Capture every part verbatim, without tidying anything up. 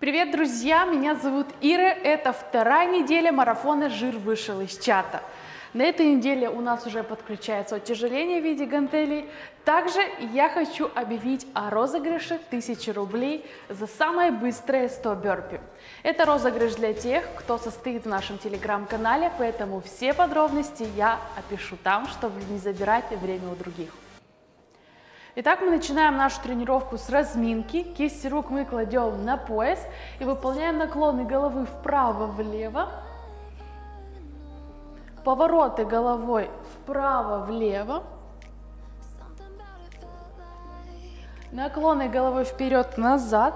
Привет, друзья! Меня зовут Ира. Это вторая неделя марафона «Жир вышел из чата». На этой неделе у нас уже подключается утяжеление в виде гантелей. Также я хочу объявить о розыгрыше тысячи рублей за самое быстрое сто бёрпи. Это розыгрыш для тех, кто состоит в нашем телеграм-канале, поэтому все подробности я опишу там, чтобы не забирать время у других. Итак, мы начинаем нашу тренировку с разминки. Кисти рук мы кладем на пояс и выполняем наклоны головы вправо-влево, повороты головой вправо-влево, наклоны головой вперед-назад.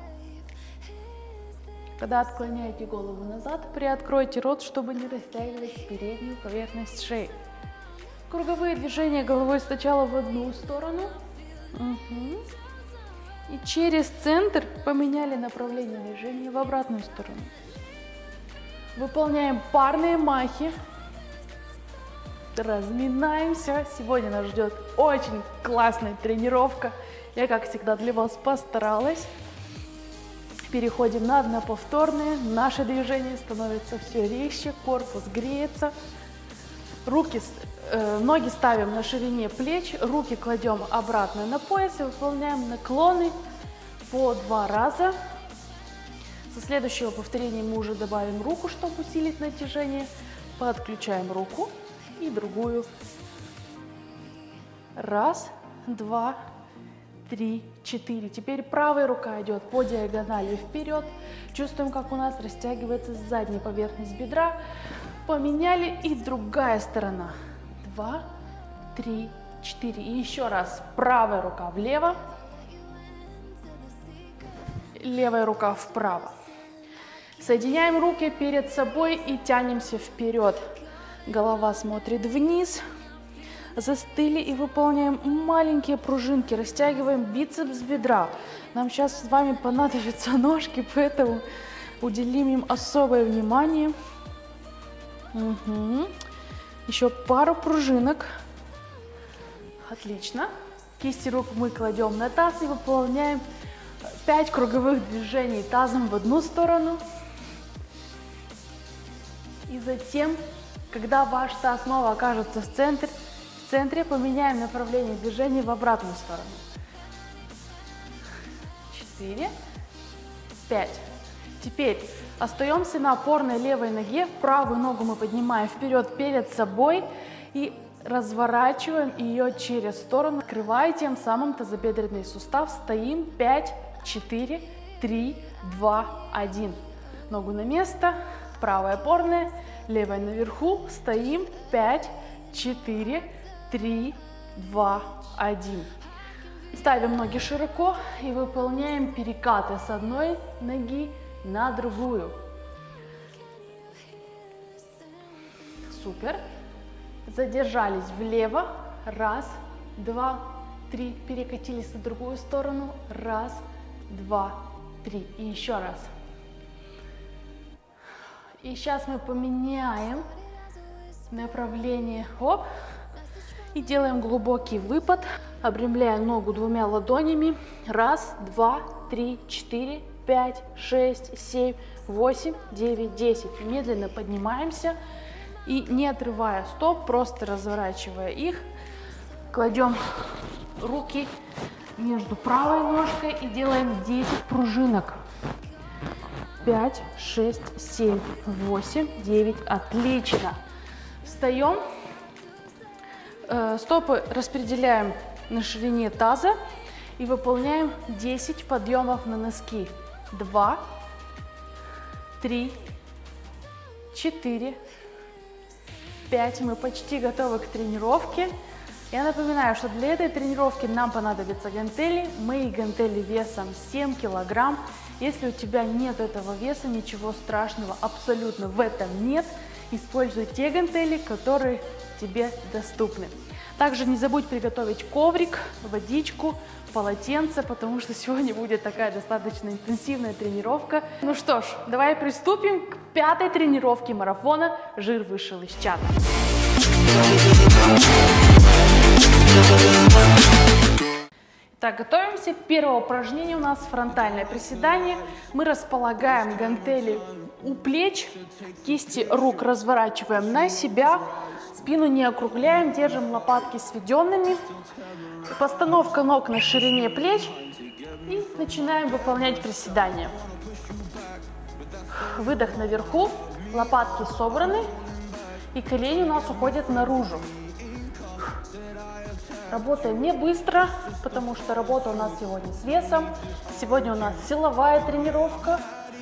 Когда отклоняете голову назад, приоткройте рот, чтобы не растягивать переднюю поверхность шеи. Круговые движения головой сначала в одну сторону. Угу. И через центр поменяли направление движения в обратную сторону. Выполняем парные махи. Разминаемся. Сегодня нас ждет очень классная тренировка. Я, как всегда, для вас постаралась. Переходим на одноповторные. Наше движение становится все резче, корпус греется. Руки, э, ноги ставим на ширине плеч, руки кладем обратно на пояс и выполняем наклоны по два раза. Со следующего повторения мы уже добавим руку, чтобы усилить натяжение. Подключаем руку и другую. Раз, два, три, четыре. Теперь правая рука идет по диагонали вперед. Чувствуем, как у нас растягивается задняя поверхность бедра. Поменяли, и другая сторона. Два, три, четыре. И еще раз. Правая рука влево, левая рука вправо. Соединяем руки перед собой и тянемся вперед. Голова смотрит вниз. Застыли и выполняем маленькие пружинки. Растягиваем бицепс бедра. Нам сейчас с вами понадобятся ножки, поэтому уделим им особое внимание. Угу. Еще пару пружинок. Отлично. Кисти рук мы кладем на таз и выполняем пять круговых движений тазом в одну сторону. И затем, когда ваш таз снова окажется в центре, в центре поменяем направление движения в обратную сторону. Четыре, пять. Теперь остаемся на опорной левой ноге, правую ногу мы поднимаем вперед перед собой и разворачиваем ее через сторону, открывая тем самым тазобедренный сустав. Стоим. Пять, четыре, три, два, один. Ногу на место, правая опорная, левая наверху. Стоим. Пять, четыре, три, два, один. Ставим ноги широко и выполняем перекаты с одной ноги на другую. Супер. Задержались влево. Раз, два, три. Перекатились на другую сторону. Раз, два, три. И еще раз. И сейчас мы поменяем направление. Оп. И делаем глубокий выпад. Обрамляя ногу двумя ладонями. Раз, два, три, четыре, пять, шесть, семь, восемь, девять, десять. Медленно поднимаемся и, не отрывая стоп, просто разворачивая их, кладем руки между правой ножкой и делаем десять пружинок. пять, шесть, семь, восемь, девять. Отлично. Встаем. Стопы распределяем на ширине таза и выполняем десять подъемов на носки. Два, три, четыре, пять. Мы почти готовы к тренировке. Я напоминаю, что для этой тренировки нам понадобятся гантели. Мои гантели весом семь килограмм. Если у тебя нет этого веса, ничего страшного абсолютно в этом нет. Используй те гантели, которые тебе доступны. Также не забудь приготовить коврик, водичку, полотенце, потому что сегодня будет такая достаточно интенсивная тренировка. Ну что ж, давай приступим к пятой тренировке марафона «Жир вышел из чата». Так, готовимся. Первое упражнение у нас фронтальное приседание. Мы располагаем гантели у плеч, кисти рук разворачиваем на себя, спину не округляем, держим лопатки сведенными. Постановка ног на ширине плеч и начинаем выполнять приседания. Выдох наверху, лопатки собраны и колени у нас уходят наружу. Работаем не быстро, потому что работа у нас сегодня с весом. Сегодня у нас силовая тренировка.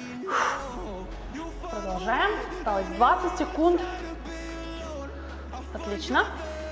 Продолжаем. Осталось двадцать секунд. Отлично.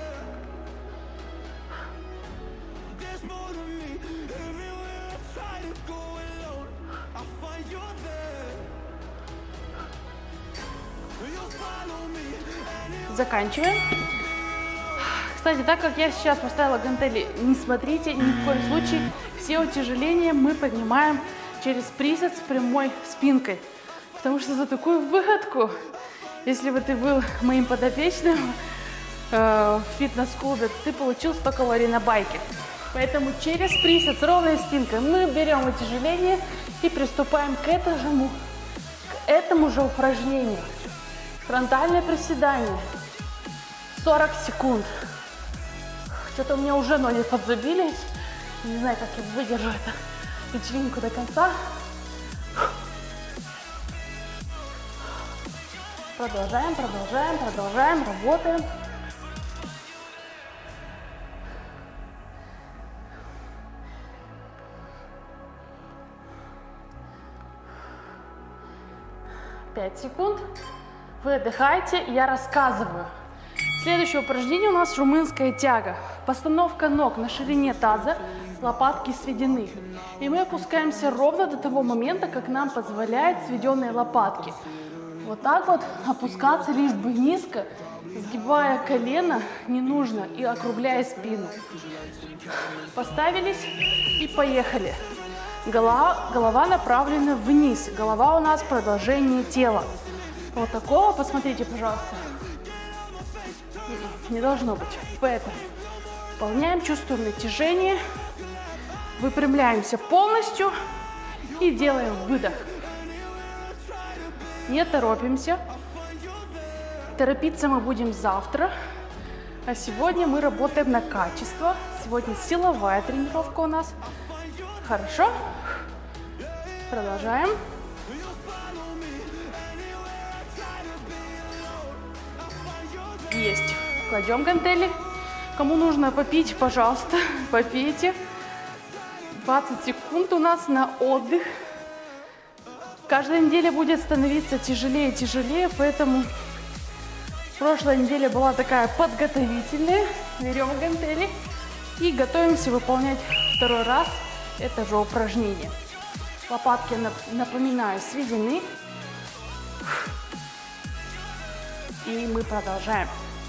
Заканчиваем. Кстати, так как я сейчас поставила гантели, не смотрите, ни в коем случае все утяжеления мы поднимаем через присед с прямой спинкой. Потому что за такую выходку, если бы ты был моим подопечным э, в фитнес-клубе, ты получил сто калорий на байке. Поэтому через присед с ровной спинкой мы берем утяжеление и приступаем к этому, к этому же упражнению. Фронтальное приседание. сорок секунд. Что-то у меня уже ноги подзабились. Не знаю, как я выдержу эту вечеринку до конца. Продолжаем, продолжаем, продолжаем, работаем. пять секунд. Вы отдыхаете, я рассказываю. Следующее упражнение у нас румынская тяга. Постановка ног на ширине таза, лопатки сведены. И мы опускаемся ровно до того момента, как нам позволяют сведенные лопатки. Вот так вот опускаться лишь бы низко, сгибая колено не нужно и округляя спину. Поставились и поехали. Голова, голова направлена вниз. Голова у нас продолжение тела. Вот такого, посмотрите, пожалуйста. Не должно быть. Поэтому выполняем, чувствуем натяжение, выпрямляемся полностью и делаем выдох. Не торопимся. Торопиться мы будем завтра, а сегодня мы работаем на качество. Сегодня силовая тренировка у нас. Хорошо. Продолжаем. Есть. Кладем гантели. Кому нужно попить, пожалуйста, попейте. двадцать секунд у нас на отдых. Каждая неделя будет становиться тяжелее и тяжелее, поэтому прошлая неделя была такая подготовительная. Берем гантели и готовимся выполнять второй раз это же упражнение. Лопатки, напоминаю, сведены. И мы продолжаем.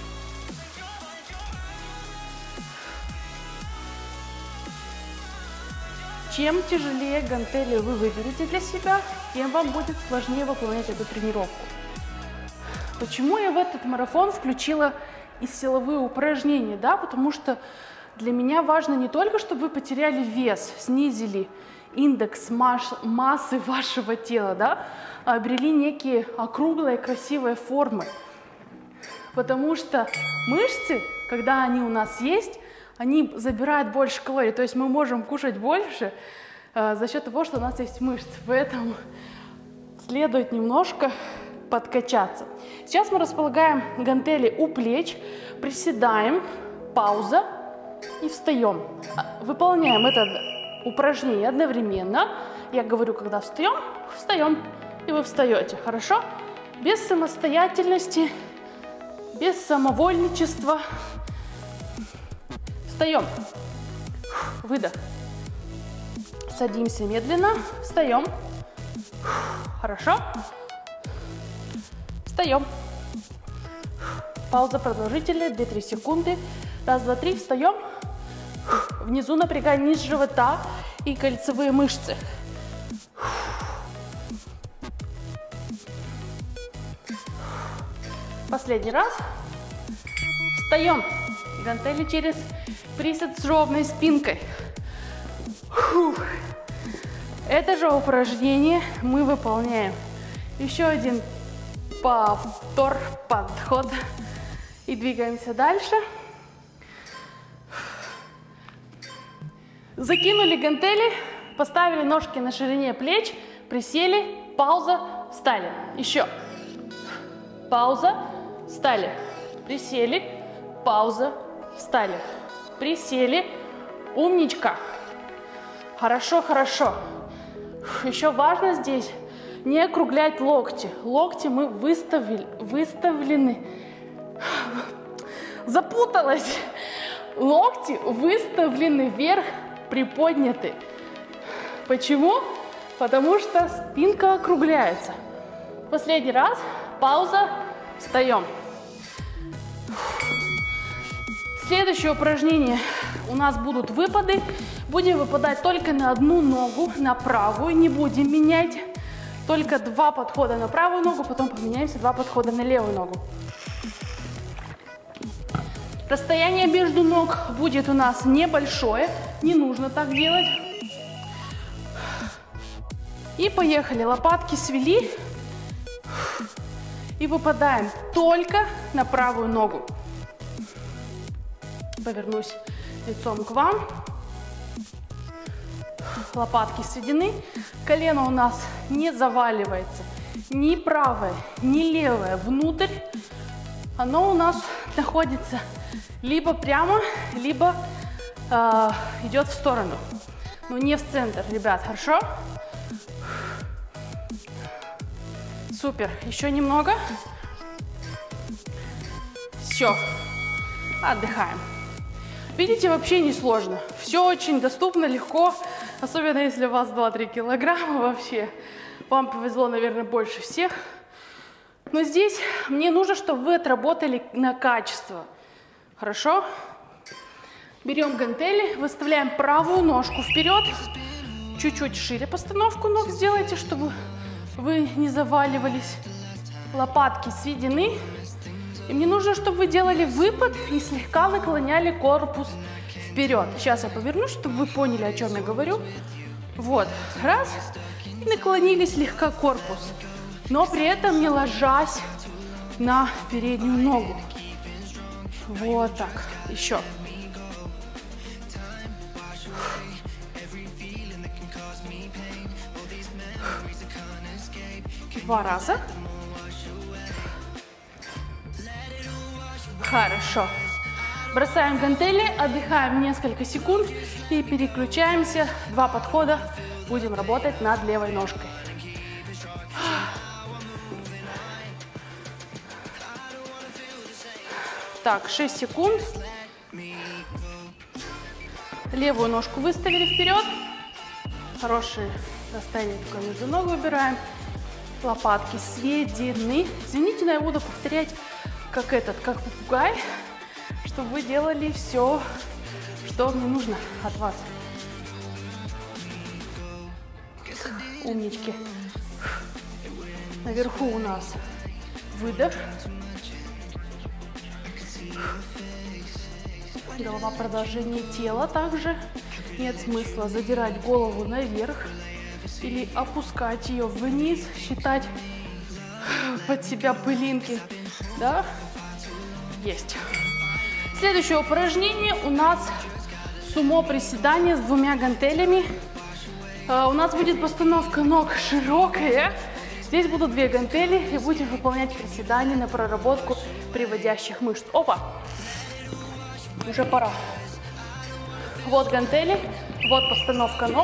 Чем тяжелее гантели вы выберете для себя, тем вам будет сложнее выполнять эту тренировку. Почему я в этот марафон включила и силовые упражнения? Да? Потому что для меня важно не только, чтобы вы потеряли вес, снизили индекс массы вашего тела, да? А обрели некие округлые красивые формы. Потому что мышцы, когда они у нас есть, они забирают больше калорий, то есть мы можем кушать больше э, за счет того, что у нас есть мышцы. Поэтому следует немножко подкачаться. Сейчас мы располагаем гантели у плеч, приседаем, пауза и встаем. Выполняем это упражнение одновременно. Я говорю, когда встаем, встаем, и вы встаете. Хорошо? Без самостоятельности, без самовольничества. Встаем. Выдох. Садимся медленно. Встаем. Хорошо. Встаем. Пауза продолжительная, две-три секунды. Раз, два, три. Встаем. Внизу напрягаем низ живота и кольцевые мышцы. Последний раз. Встаем. Гантели через присед с ровной спинкой. Фух. Это же упражнение мы выполняем. Еще один повтор, подход. И двигаемся дальше. Закинули гантели, поставили ножки на ширине плеч, присели, пауза, встали. Еще. Пауза, встали. Присели, пауза, встали. Присели. Умничка. Хорошо, хорошо. Еще важно здесь не округлять локти. Локти мы выставили, выставлены. Запуталась. Локти выставлены вверх, приподняты. Почему? Потому что спинка округляется. Последний раз. Пауза. Встаем. Следующее упражнение. У нас будут выпады. Будем выпадать только на одну ногу, на правую. Не будем менять. Только два подхода на правую ногу, потом поменяемся, два подхода на левую ногу. Расстояние между ног будет у нас небольшое. Не нужно так делать. И поехали. Лопатки свели. И выпадаем только на правую ногу. Повернусь лицом к вам. Лопатки сведены. Колено у нас не заваливается. Ни правое, ни левое внутрь. Оно у нас находится либо прямо, либо э, идет в сторону. Но не в центр, ребят, хорошо? Супер. Еще немного. Все. Отдыхаем. Видите, вообще не сложно. Все очень доступно, легко. Особенно если у вас два-три килограмма вообще. Вам повезло, наверное, больше всех. Но здесь мне нужно, чтобы вы отработали на качество. Хорошо? Берем гантели, выставляем правую ножку вперед. Чуть-чуть шире постановку ног сделайте, чтобы вы не заваливались. Лопатки сведены. И мне нужно, чтобы вы делали выпад и слегка наклоняли корпус вперед. Сейчас я повернусь, чтобы вы поняли, о чем я говорю. Вот. Раз. И наклонили слегка корпус. Но при этом не ложась на переднюю ногу. Вот так. Еще. Два раза. Хорошо. Бросаем гантели, отдыхаем несколько секунд и переключаемся. Два подхода. Будем работать над левой ножкой. Так, шесть секунд. Левую ножку выставили вперед. Хорошее расстояние только между ног выбираем. Лопатки сведены. Извините, но я буду повторять как этот, как попугай, чтобы вы делали все, что мне нужно от вас. Умнички. Наверху у нас выдох. Голова, продолжение тела также. Нет смысла задирать голову наверх или опускать ее вниз, считать под себя пылинки. Да? Есть. Следующее упражнение у нас сумо приседание с двумя гантелями. Uh, у нас будет постановка ног широкая. Здесь будут две гантели и будем выполнять приседания на проработку приводящих мышц. Опа! Уже пора. Вот гантели, вот постановка ног.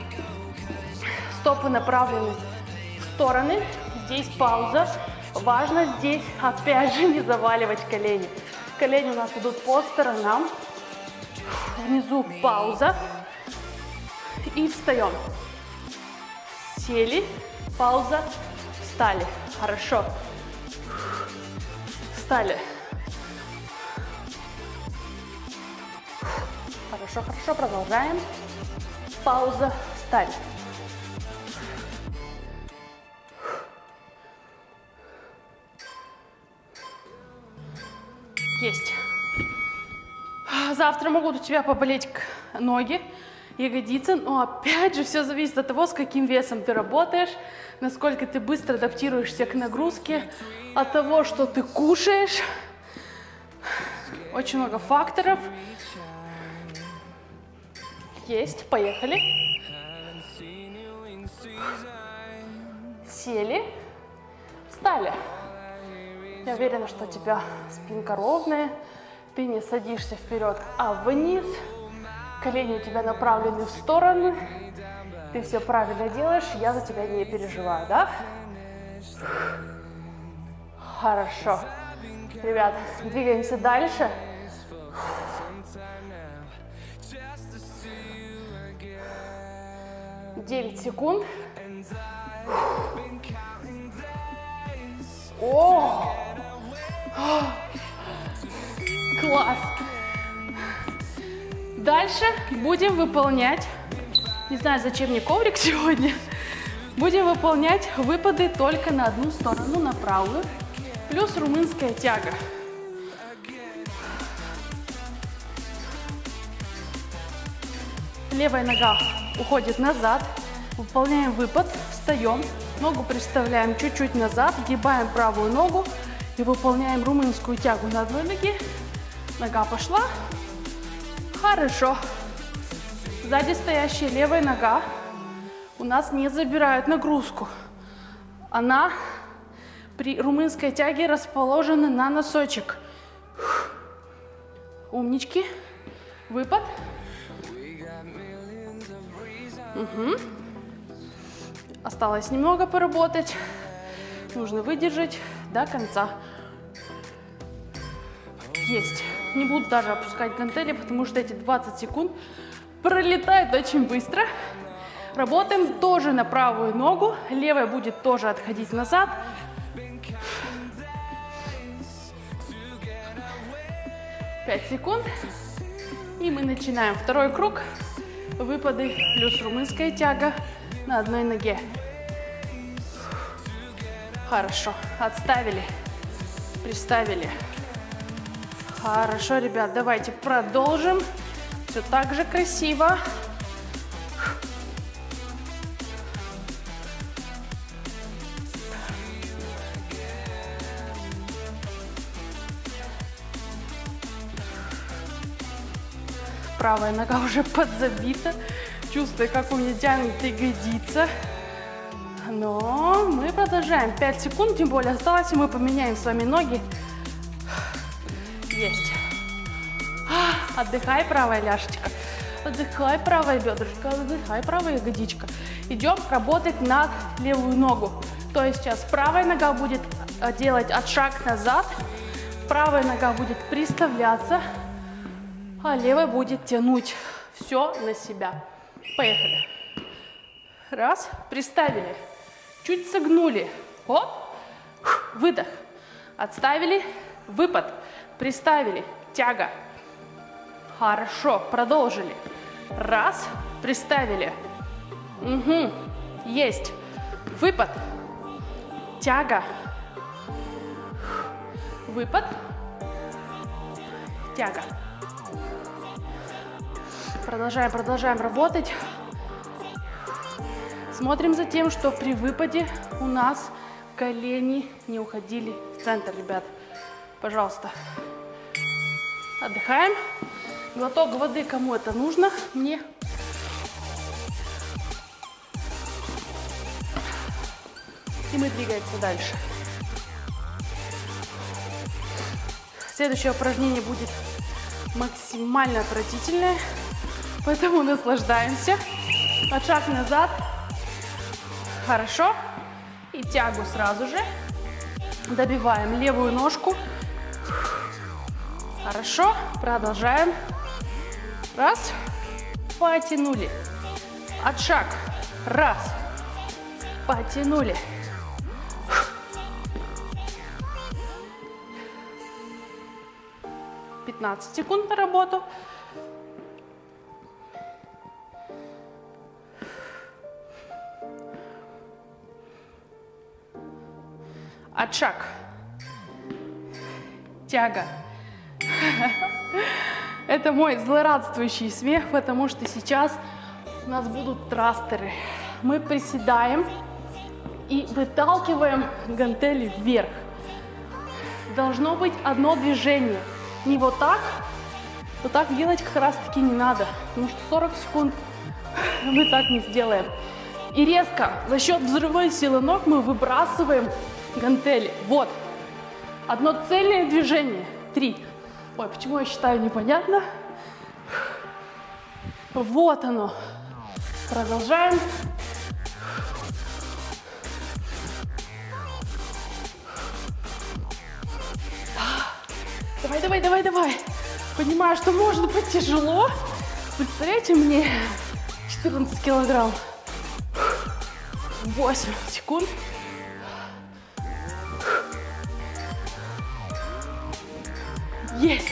Стопы направлены в стороны. Здесь пауза. Важно здесь, опять же, не заваливать колени. Колени у нас идут по сторонам. Внизу пауза. И встаем. Сели, пауза, встали. Хорошо. Встали. Хорошо, хорошо, продолжаем. Пауза, встали. Есть. Завтра могут у тебя поболеть ноги. ягодицы. Но опять же, все зависит от того, с каким весом ты работаешь, насколько ты быстро адаптируешься к нагрузке, от того, что ты кушаешь. Очень много факторов. Есть, поехали. Сели, встали. Я уверена, что у тебя спинка ровная, ты не садишься вперед, а вниз. Колени у тебя направлены в стороны. Ты все правильно делаешь, я за тебя не переживаю, да? Хорошо. Ребят, двигаемся дальше. девять секунд. О! Класс! Дальше будем выполнять, не знаю, зачем мне коврик сегодня, будем выполнять выпады только на одну сторону, на правую, плюс румынская тяга. Левая нога уходит назад, выполняем выпад, встаем, ногу приставляем чуть-чуть назад, сгибаем правую ногу и выполняем румынскую тягу на одной ноге. Нога пошла. Хорошо. Сзади стоящая левая нога у нас не забирает нагрузку. Она при румынской тяге расположена на носочек. Умнички. Выпад. Угу. Осталось немного поработать. Нужно выдержать до конца. Есть. Не буду даже опускать гантели, потому что эти двадцать секунд пролетают очень быстро. Работаем тоже на правую ногу. Левая будет тоже отходить назад. пять секунд. И мы начинаем второй круг. Выпады плюс румынская тяга на одной ноге. Хорошо. Отставили. Приставили. Хорошо, ребят, давайте продолжим. Все так же красиво. Правая нога уже подзабита. Чувствую, как у меня тянет ягодица. Но мы продолжаем. пять секунд, тем более осталось, и мы поменяем с вами ноги. Есть. Отдыхай, правая ляжечка. Отдыхай, правая бедрышко. Отдыхай, правая ягодичка. Идем работать на левую ногу. То есть сейчас правая нога будет делать отшаг назад. Правая нога будет приставляться. А левая будет тянуть все на себя. Поехали. Раз. Приставили. Чуть согнули. Оп. Выдох. Отставили. Выпад. Приставили. Тяга. Хорошо. Продолжили. Раз. Приставили. Угу. Есть. Выпад. Тяга. Выпад. Тяга. Продолжаем, продолжаем работать. Смотрим за тем, что при выпаде у нас колени не уходили в центр, ребят. Пожалуйста. Отдыхаем. Глоток воды, кому это нужно. Мне. И мы двигаемся дальше. Следующее упражнение будет максимально отвратительное, поэтому наслаждаемся. Отшаг назад. Хорошо. И тягу сразу же. Добиваем левую ножку. Хорошо. Продолжаем. Раз. Потянули. Отшаг. Раз. Потянули. пятнадцать секунд на работу. Отшаг. Тяга. Это мой злорадствующий смех, потому что сейчас у нас будут трастеры. Мы приседаем и выталкиваем гантели вверх. Должно быть одно движение. Не вот так. Вот так делать как раз таки не надо. Потому что сорок секунд мы так не сделаем. И резко за счет взрывной силы ног мы выбрасываем гантели. Вот. Одно цельное движение. Три. Ой, почему я считаю, непонятно. Вот оно. Продолжаем. Давай, давай, давай, давай. Понимаю, что может быть тяжело. Представляете, мне четырнадцать килограмм. восемь секунд. Есть.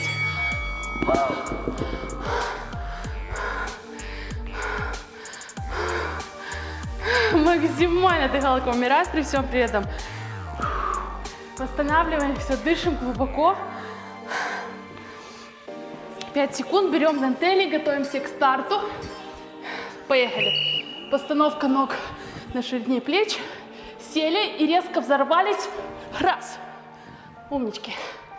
Максимально дыхалка умирает при всем при этом. Восстанавливаемся, дышим глубоко. пять секунд, берем гантели, готовимся к старту. Поехали. Постановка ног на ширине плеч. Сели и резко взорвались. Раз. Умнички.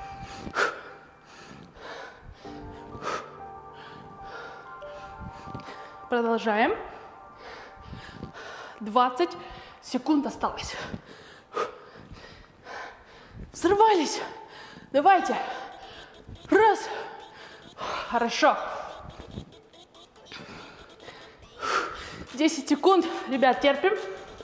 Продолжаем. двадцать секунд осталось. Взрывались. Давайте. Раз. Хорошо. десять секунд. Ребят, терпим.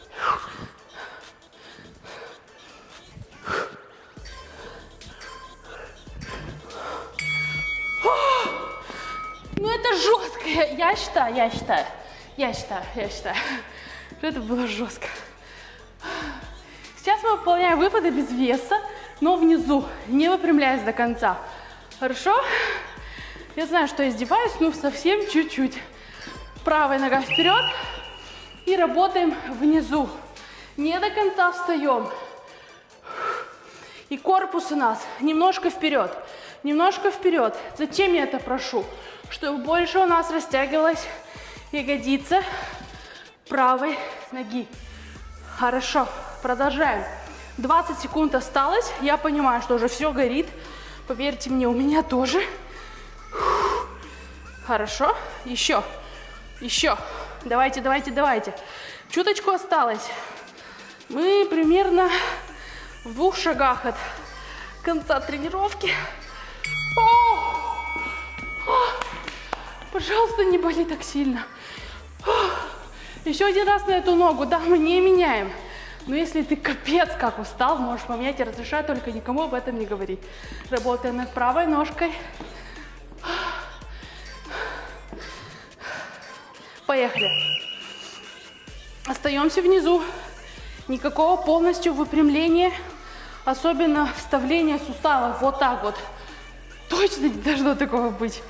Ну это жестко. Я считаю, я считаю. Я считаю, я считаю. Это было жестко. Сейчас мы выполняем выпады без веса, но внизу, не выпрямляясь до конца. Хорошо? Я знаю, что я издеваюсь, но совсем чуть-чуть. Правая нога вперед и работаем внизу. Не до конца встаем. И корпус у нас немножко вперед, немножко вперед. Зачем я это прошу? Чтобы больше у нас растягивалась ягодица правой ноги. Хорошо, продолжаем. двадцать секунд осталось. Я понимаю, что уже все горит. Поверьте мне, у меня тоже. Хорошо, еще, еще. Давайте, давайте, давайте. Чуточку осталось. Мы примерно в двух шагах от конца тренировки. О! О! Пожалуйста, не боли так сильно. О! Еще один раз на эту ногу. Да, мы не меняем. Но если ты капец как устал, можешь поменять. Я разрешаю, только никому об этом не говорить. Работаем над правой ножкой. Поехали. Остаемся внизу. Никакого полностью выпрямления, особенно вставления суставов. Вот так вот. Точно не должно такого быть.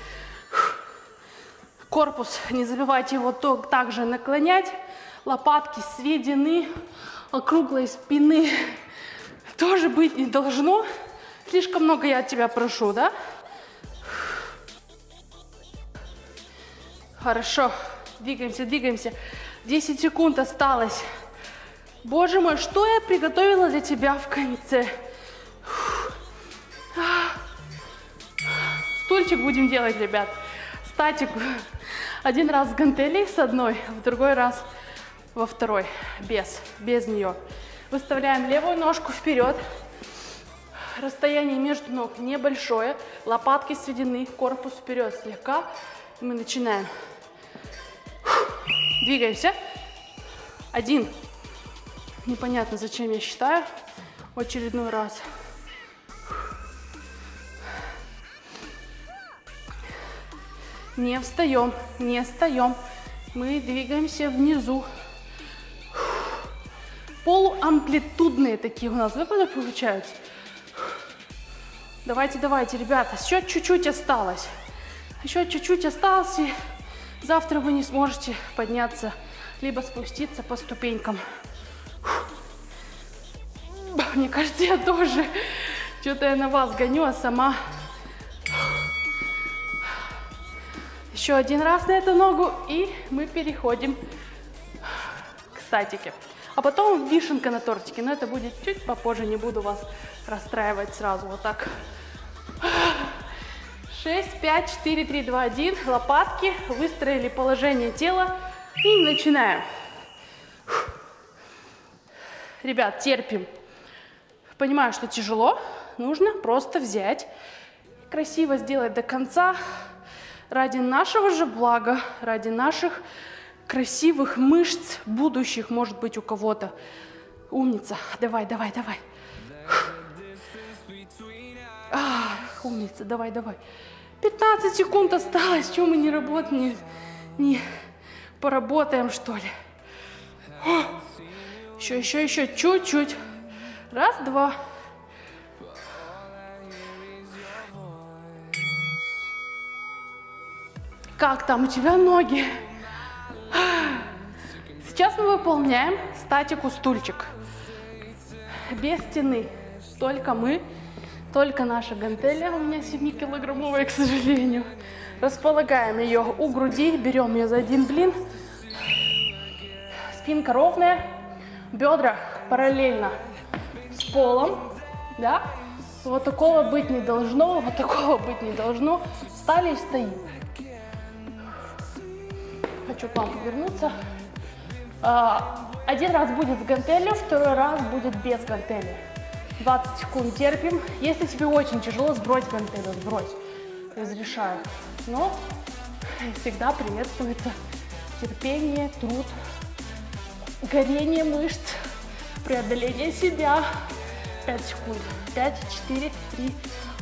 Корпус, не забывайте его также наклонять. Лопатки сведены. Округлой спины тоже быть не должно. Слишком много я от тебя прошу, да? Хорошо. Двигаемся, двигаемся. десять секунд осталось. Боже мой, что я приготовила для тебя в конце? Стульчик будем делать, ребят. Статик. Один раз с гантелей с одной, в другой раз во второй. Без, без нее. Выставляем левую ножку вперед. Расстояние между ног небольшое. Лопатки сведены, корпус вперед слегка. Мы начинаем. Двигаемся. Один. Непонятно, зачем я считаю. В очередной раз. Не встаем, не встаем. Мы двигаемся внизу. Полуамплитудные такие у нас выпады получаются. Давайте, давайте, ребята. Еще чуть-чуть осталось. Еще чуть-чуть осталось. И завтра вы не сможете подняться, либо спуститься по ступенькам. Мне кажется, я тоже. Что-то я на вас гоню, а сама... Еще один раз на эту ногу, и мы переходим к статике. А потом вишенка на тортике, но это будет чуть попозже, не буду вас расстраивать сразу. Вот так. шесть, пять, четыре, три, два, один. Лопатки, выстроили положение тела и начинаем. Ребят, терпим. Понимаю, что тяжело, нужно просто взять, красиво сделать до конца, ради нашего же блага, ради наших красивых мышц, будущих, может быть, у кого-то. Умница. Давай, давай, давай. А, умница, давай, давай. пятнадцать секунд осталось, чего мы не работаем, не, не поработаем, что ли. Еще, еще, еще, чуть-чуть. Раз, два. Как там у тебя ноги? Сейчас мы выполняем статику стульчик. Без стены. Только мы, только наша гантеля, у меня семикилограммовая, к сожалению. Располагаем ее у груди, берем ее за один блин. Спинка ровная, бедра параллельно с полом. Да? Вот такого быть не должно, вот такого быть не должно. Встали и стоим. Хочу к вам повернуться. Один раз будет с гантелью, второй раз будет без гантели. двадцать секунд терпим. Если тебе очень тяжело, сбрось гантелью, сбрось. Разрешаю. Но всегда приветствуется терпение, труд, горение мышц, преодоление себя. пять секунд. пять, четыре, три.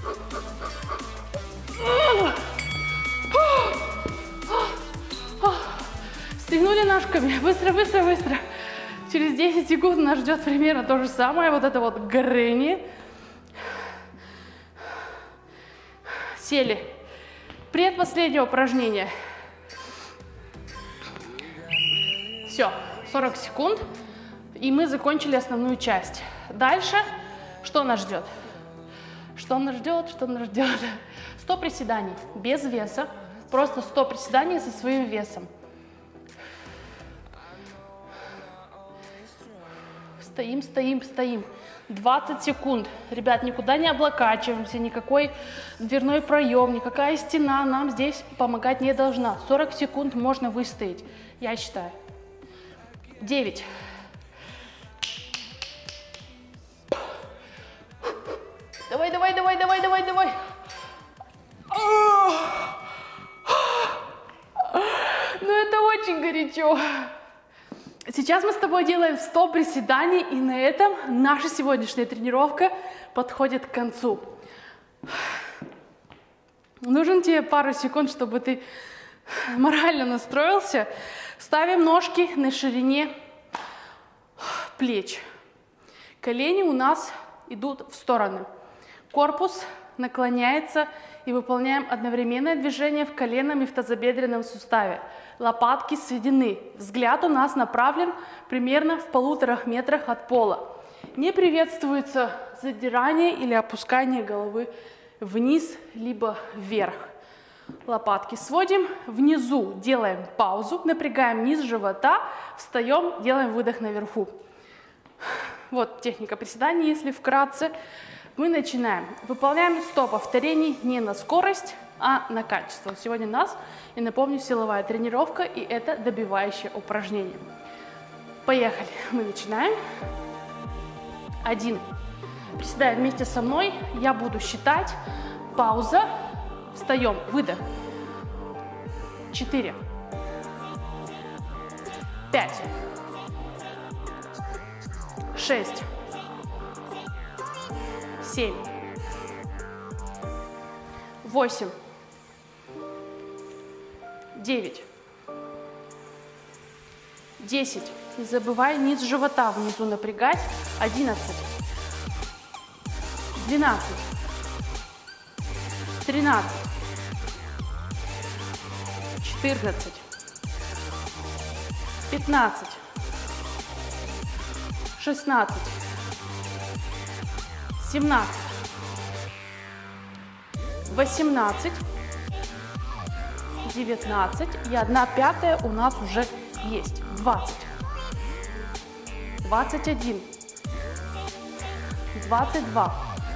Стегнули ножками. Быстро, быстро, быстро. Через десять секунд нас ждет примерно то же самое. Вот это вот горение. Сели. Предпоследнее упражнение. Все. сорок секунд. И мы закончили основную часть. Дальше что нас ждет? Что нас ждет? Что нас ждет? сто приседаний. Без веса. Просто сто приседаний со своим весом. Стоим, стоим, стоим. двадцать секунд. Ребят, никуда не облокачиваемся, никакой дверной проем, никакая стена нам здесь помогать не должна. сорок секунд можно выстоять, я считаю. девять. Давай, давай, давай, давай, давай, давай. Ну это очень горячо. Сейчас мы с тобой делаем сто приседаний, и на этом наша сегодняшняя тренировка подходит к концу. Нужен тебе пару секунд, чтобы ты морально настроился. Ставим ножки на ширине плеч. Колени у нас идут в стороны. Корпус наклоняется, и выполняем одновременное движение в коленном и в тазобедренном суставе. Лопатки сведены. Взгляд у нас направлен примерно в полутора метрах от пола. Не приветствуется задирание или опускание головы вниз, либо вверх. Лопатки сводим. Внизу делаем паузу, напрягаем низ живота, встаем, делаем выдох наверху. Вот техника приседаний, если вкратце. Мы начинаем. Выполняем сто повторений не на скорость, а на качество. Сегодня у нас, и напомню, силовая тренировка, и это добивающее упражнение. Поехали. Мы начинаем. Один. Приседаем вместе со мной. Я буду считать. Пауза. Встаем. Выдох. Четыре. Пять. Шесть. Семь. Восемь. Девять. Десять. Не забывай низ живота внизу напрягать. Одиннадцать. Двенадцать. Тринадцать. Четырнадцать. Пятнадцать. Шестнадцать. семнадцать. Восемнадцать. девятнадцать и одна пятая у нас уже есть. двадцать. двадцать один. двадцать два.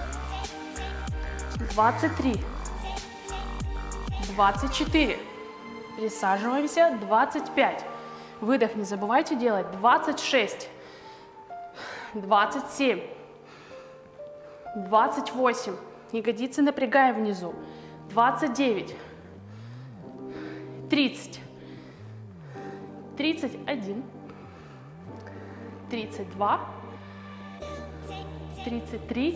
двадцать три. двадцать четыре. Присаживаемся. двадцать пять. Выдох не забывайте делать. двадцать шесть. двадцать семь. двадцать восемь. Ягодицы напрягаем внизу. двадцать девять. тридцать. тридцать один. тридцать два. тридцать три.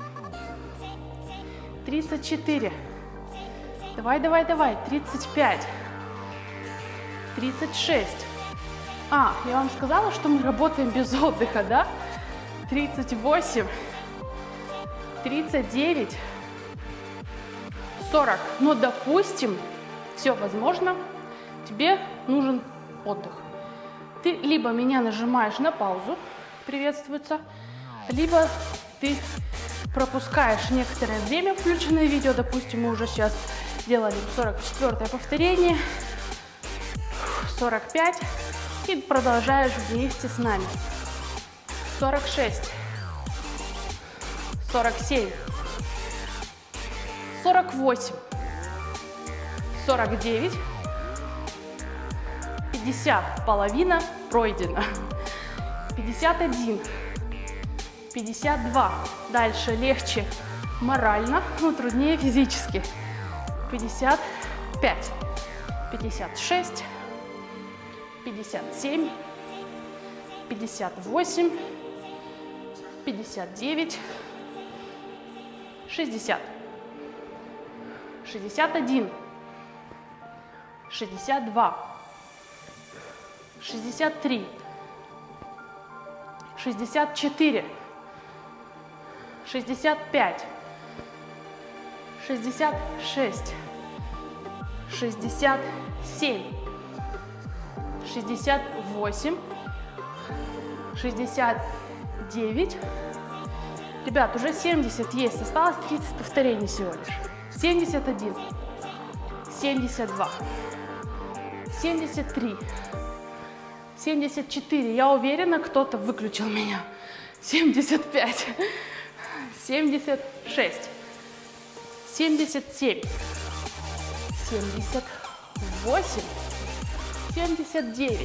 тридцать четыре. Давай, давай, давай. тридцать пять. тридцать шесть. А, я вам сказала, что мы работаем без отдыха, да? тридцать восемь. тридцать девять. сорок. Но, допустим, все возможно, тебе нужен отдых. Ты либо меня нажимаешь на паузу, приветствуется, либо ты пропускаешь некоторое время включенное видео, допустим, мы уже сейчас делали сорок четвёртое повторение, сорок пять, и продолжаешь вместе с нами. сорок шесть, сорок семь, сорок восемь, сорок девять, пятьдесят, половина пройдена, пятьдесят один, пятьдесят два, дальше легче морально, но труднее физически, пятьдесят пять, пятьдесят шесть, пятьдесят семь, пятьдесят восемь, пятьдесят девять, шестьдесят, шестьдесят один, шестьдесят два, шестьдесят три, шестьдесят четыре, шестьдесят пять, шестьдесят шесть, шестьдесят семь, шестьдесят восемь, шестьдесят девять. Ребят, уже семьдесят есть, осталось тридцать повторений всего лишь. семьдесят один, семьдесят два, семьдесят три, семьдесят четыре. Я уверена, кто-то выключил меня. семьдесят пять, семьдесят шесть, семьдесят семь, семьдесят восемь, семьдесят девять,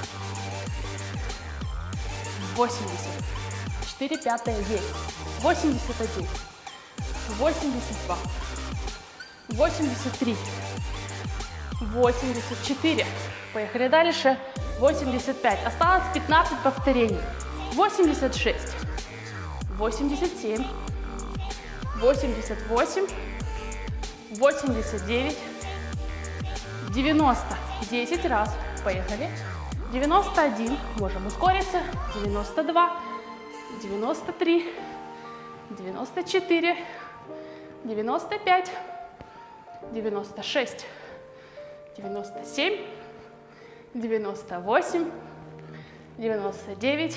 восемьдесят. четыре пятая есть. восемьдесят один, восемьдесят два, восемьдесят три, восемьдесят четыре. Поехали дальше. восемьдесят пять. Осталось пятнадцать повторений. восемьдесят шесть, восемьдесят семь, восемьдесят восемь, восемьдесят девять, девяносто. десять раз. Поехали. девяносто один. Можем ускориться. девяносто два, девяносто три, девяносто четыре, девяносто пять, девяносто шесть, девяносто семь, девяносто восемь, девяносто девять,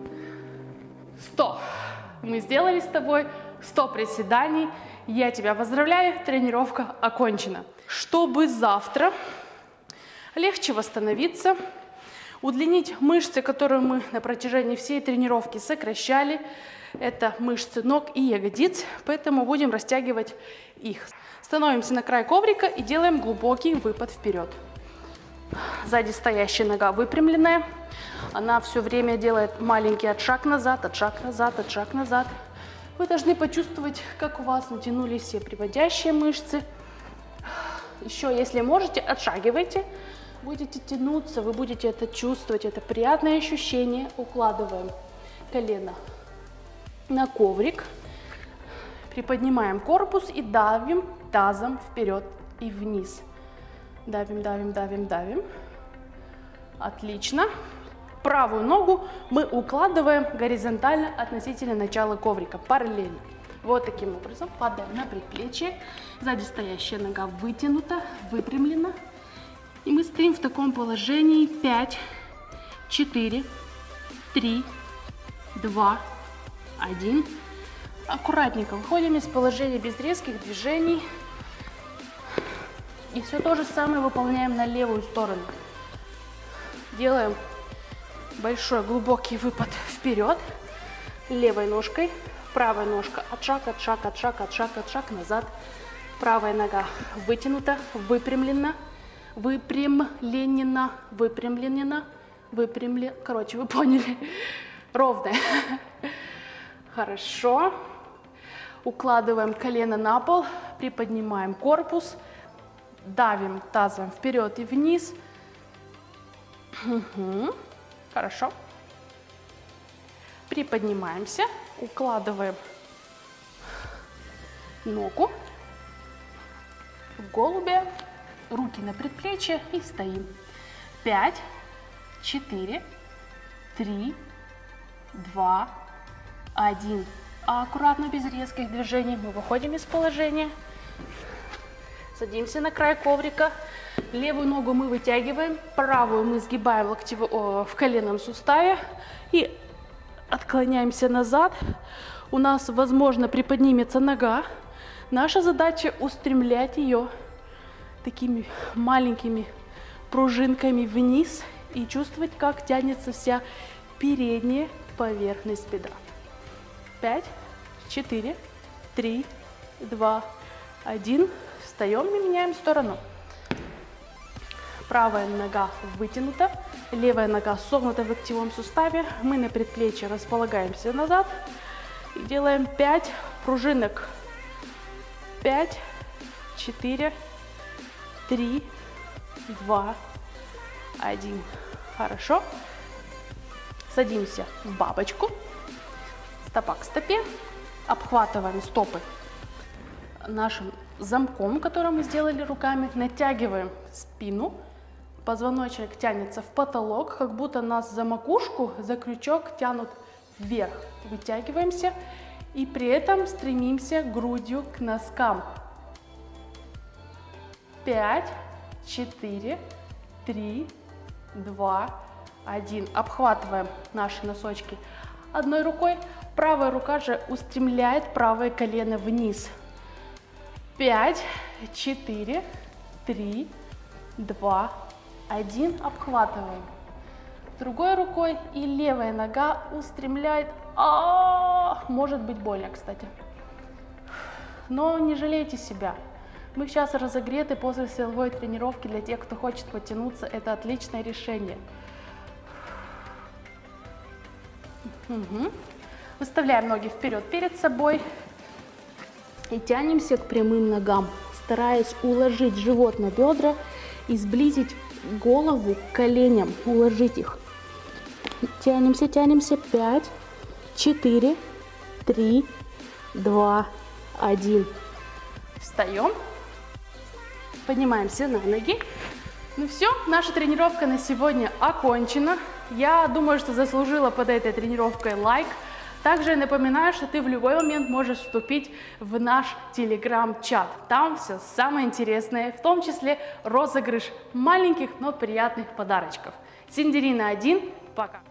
сто. Мы сделали с тобой сто приседаний. Я тебя поздравляю, тренировка окончена. Чтобы завтра легче восстановиться, удлинить мышцы, которые мы на протяжении всей тренировки сокращали, это мышцы ног и ягодиц, поэтому будем растягивать их. Становимся на край коврика и делаем глубокий выпад вперед. Сзади стоящая нога выпрямленная, она все время делает маленький отшаг назад, отшаг назад, отшаг назад. Вы должны почувствовать, как у вас натянулись все приводящие мышцы. Еще, если можете, отшагивайте. Будете тянуться, вы будете это чувствовать, это приятное ощущение. Укладываем колено на коврик, приподнимаем корпус и давим тазом вперед и вниз. Давим, давим, давим, давим. Отлично. Правую ногу мы укладываем горизонтально относительно начала коврика, параллельно. Вот таким образом падаем на предплечье. Сзади стоящая нога вытянута, выпрямлена. И мы стоим в таком положении. пять, четыре, три, два, один. Аккуратненько выходим из положения без резких движений. И все то же самое выполняем на левую сторону. Делаем большой глубокий выпад вперед, левой ножкой, правая ножка от шаг, от шаг, от шаг, от шаг, от шаг назад. Правая нога вытянута, выпрямлена, выпрямлена, выпрямлена, выпрямлена. Короче, вы поняли. Ровная. Хорошо. Укладываем колено на пол, приподнимаем корпус, давим тазом вперед и вниз. Угу. Хорошо. Приподнимаемся, укладываем ногу в голубя, руки на предплечье и стоим. Пять, четыре, три, два, один. А аккуратно, без резких движений, мы выходим из положения. Садимся на край коврика. Левую ногу мы вытягиваем, правую мы сгибаем локтево, о, в коленном суставе и отклоняемся назад. У нас, возможно, приподнимется нога. Наша задача устремлять ее такими маленькими пружинками вниз и чувствовать, как тянется вся передняя поверхность бедра. Пять, четыре, три, два, один. Встаем и меняем сторону. Правая нога вытянута, левая нога согнута в локтевом суставе. Мы на предплечье располагаемся назад и делаем пять пружинок. пять, четыре, три, два, один. Хорошо. Садимся в бабочку. Стопа к стопе. Обхватываем стопы нашим замком, который мы сделали руками. Натягиваем спину. Позвоночник тянется в потолок, как будто нас за макушку, за крючок тянут вверх. Вытягиваемся и при этом стремимся грудью к носкам. Пять, четыре, три, два, один. Обхватываем наши носочки одной рукой. Правая рука же устремляет правое колено вниз. Пять, четыре, три, два, один. Обхватываем. Другой рукой и левая нога устремляет. А-а-а! Может быть больно, кстати. Но не жалейте себя. Мы сейчас разогреты после силовой тренировки. Для тех, кто хочет потянуться, это отличное решение. Угу. Выставляем ноги вперед перед собой и тянемся к прямым ногам, стараясь уложить живот на бедра и сблизить голову к коленям, уложить их. Тянемся, тянемся. Пять, четыре, три, два, один. Встаем. Поднимаемся на ноги. Ну все, наша тренировка на сегодня окончена. Я думаю, что заслужила под этой тренировкой лайк. Также напоминаю, что ты в любой момент можешь вступить в наш телеграм-чат. Там все самое интересное, в том числе розыгрыш маленьких, но приятных подарочков. Синдерина один. Пока.